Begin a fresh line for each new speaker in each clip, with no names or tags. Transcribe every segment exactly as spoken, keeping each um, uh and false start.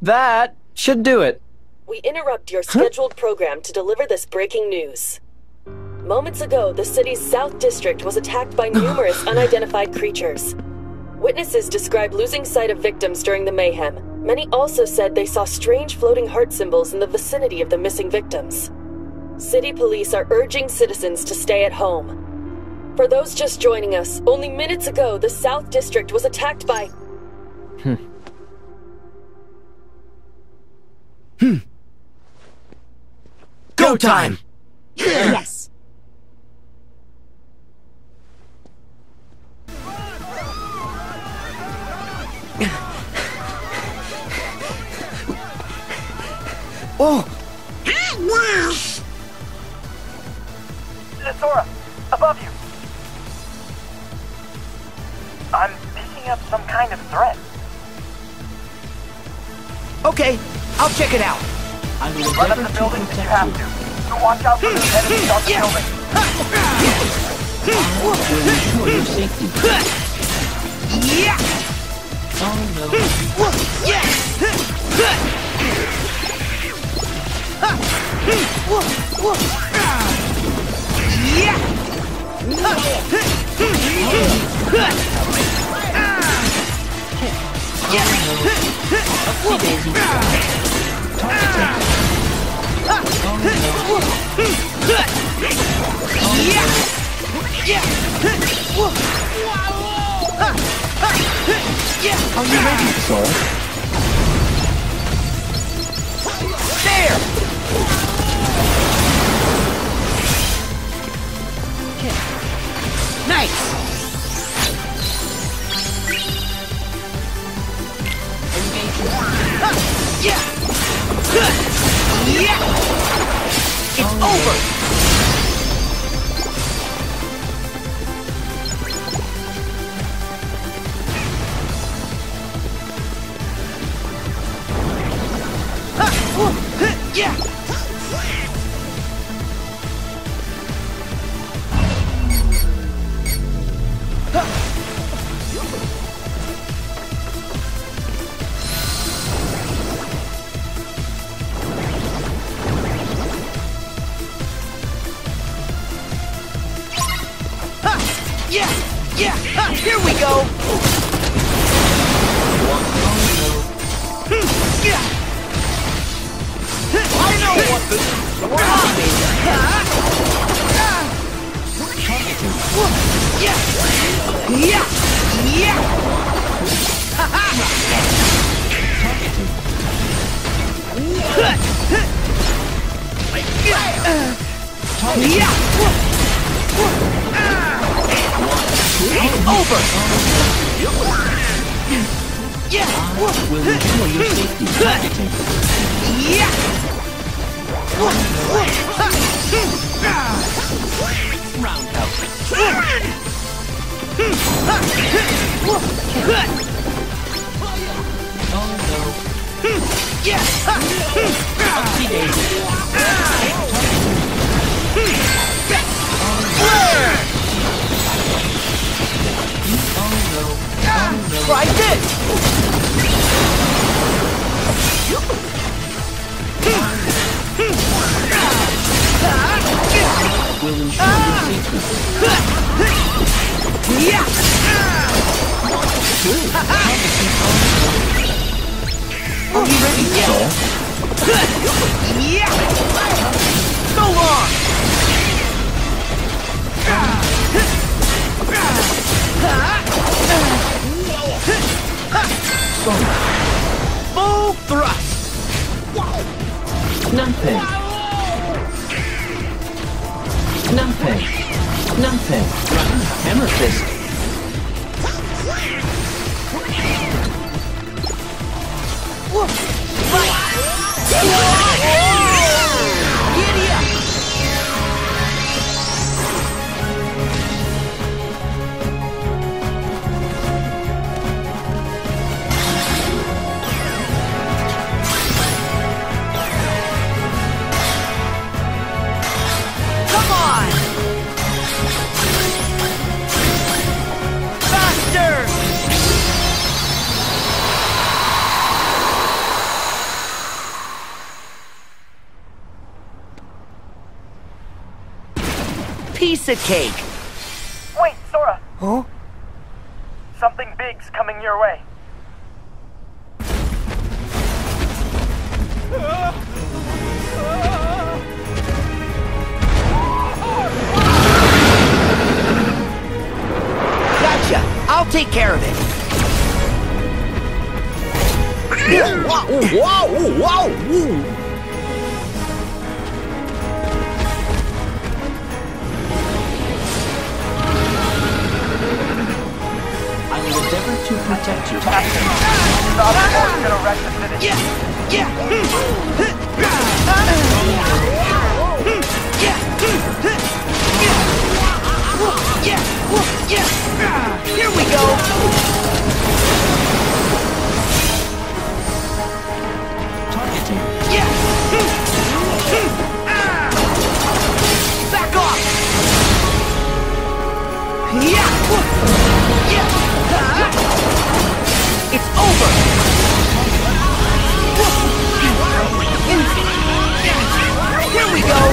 That should do it.
We interrupt your scheduled program to deliver this breaking news. Moments ago, the city's South District was attacked by numerous unidentified creatures. Witnesses described losing sight of victims during the mayhem. Many also said they saw strange floating heart symbols in the vicinity of the missing victims. City police are urging citizens to stay at home. For those just joining us, only minutes ago, the South District was attacked by...
Hmm.
Hmm. Go time!
Yes.
Oh!
Sora, above you. I'm picking up some kind of threat.
Okay, I'll check it out.
I will
Run up
endeavor
the
to
building if you
protect
have
you.
to. So watch out for the enemies on the building.
I will ensure your safety.
Yeah!
Oh no.
Are you ready, Sora? There! Nice! Yeah! Yeah! It's over! Yeah! Yeah! Yeah! Ha, here we go! Yeah! I know what this is! Yeah! Yeah! Yeah! Ha-ha! Yeah! It's over! Yeah!
Will ensure your safety.
Yeah!
Roundhouse. Oh no.
Yeah!
Upsy daisy. Oh no. Oh no.
Try this!
Will ensure your safety.
Yeah! Are you ready, Sora? Yeah! So long!
Sora.
Full thrust!
Nothing. Nothing. Nothing. Hammer fist.
Giddy up! Come on! piece of cake.
Wait, Sora.
Huh?
Something big's coming your way.
Gotcha. I'll take care of it.
Wow! Wow! Wow!
I will endeavor to protect you.
The other force gonna wreck the city.
Yeah! Yeah! Yeah! Yeah! Here we go!
Targeting.
Yeah! Back off! Yeah! Yeah! It's over! Here we go!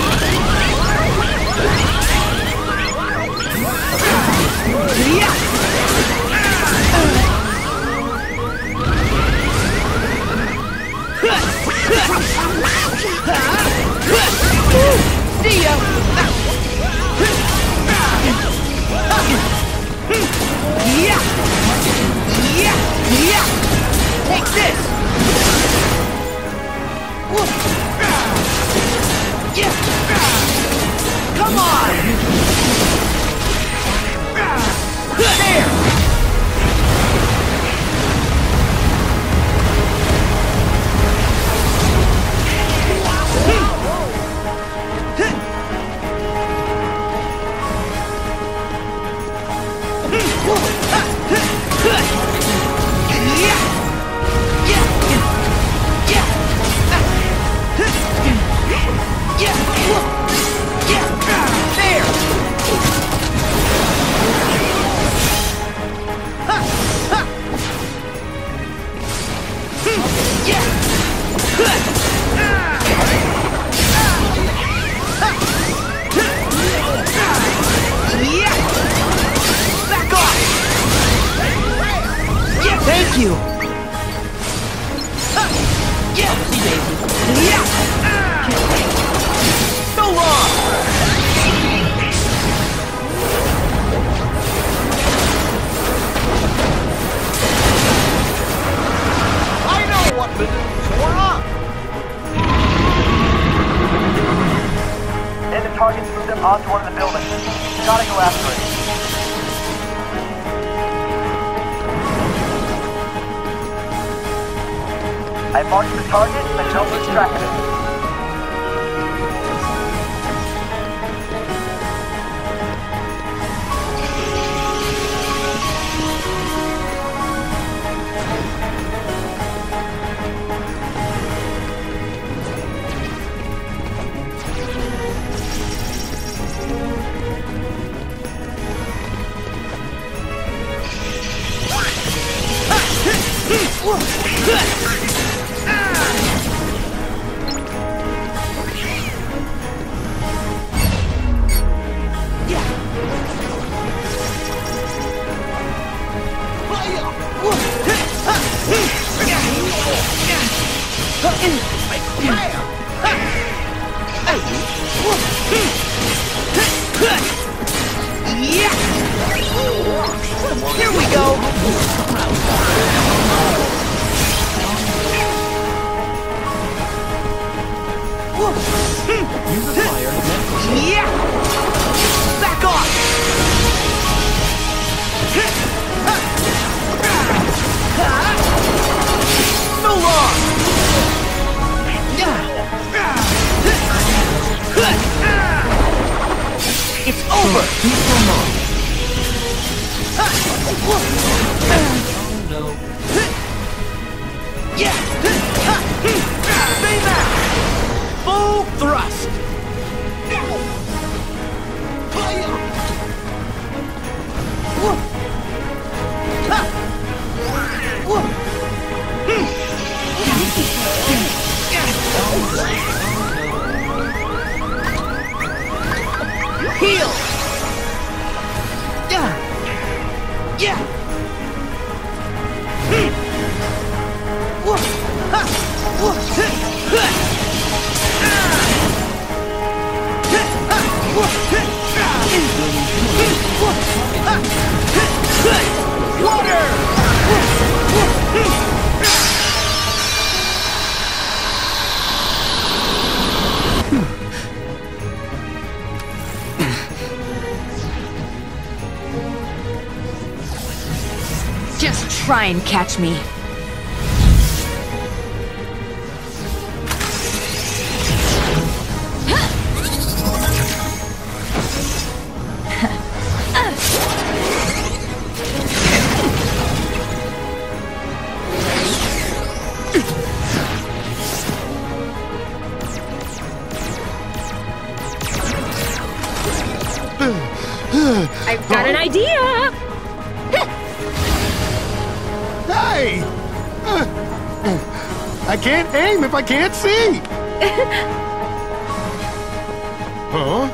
Yeah! See ya! Yeah! Yeah! Yeah! Take this! Yeah! Come on! There! Thank you! Yeah! Yeah! So long!
I know what to do, Sora!
And the target's moved up onto one of the buildings. Gotta go after it. I marked the target and don't lose track of it.
Here we go! Yeah! Back off! So long! It's over! Yeah! Stay back! Full thrust! Heal!
Just try and catch me. I've got an idea!
Hey! Uh, I can't aim if I can't see! Huh?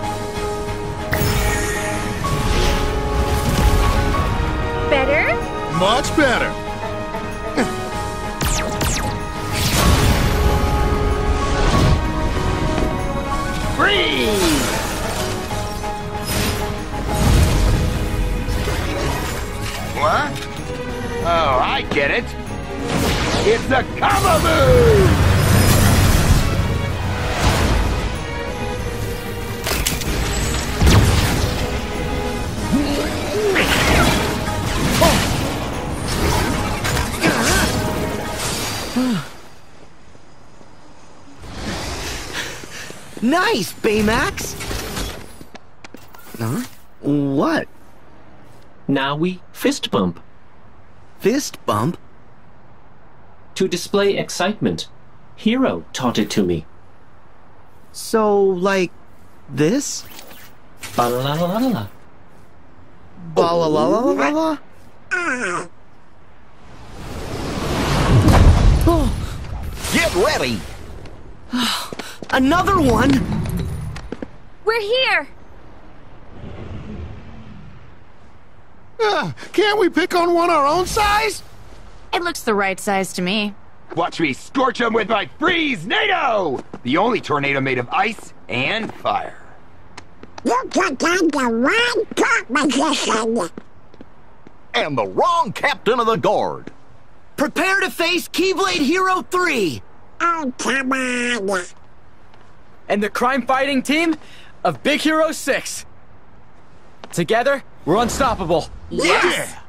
Better?
Much better! Freeze! What? Oh, I get it. It's a combo move!
Nice, Baymax! Huh? What?
Now we fist bump.
Fist bump?
To display excitement. Hero taught it to me.
So, like, this?
Ba-la-la-la-la-la.
Ba-la-la-la-la-la?
Get ready!
Another one?
We're here!
Uh, can't we pick on one our own size?
It looks the right size to me.
Watch me scorch them with my Freeze-nado! The only tornado made of ice and fire.
You took on the wrong competition.
And the wrong captain of the guard.
Prepare to face Keyblade Hero three!
Oh, come on.
And the crime-fighting team of Big Hero six. Together, we're unstoppable.
Yes!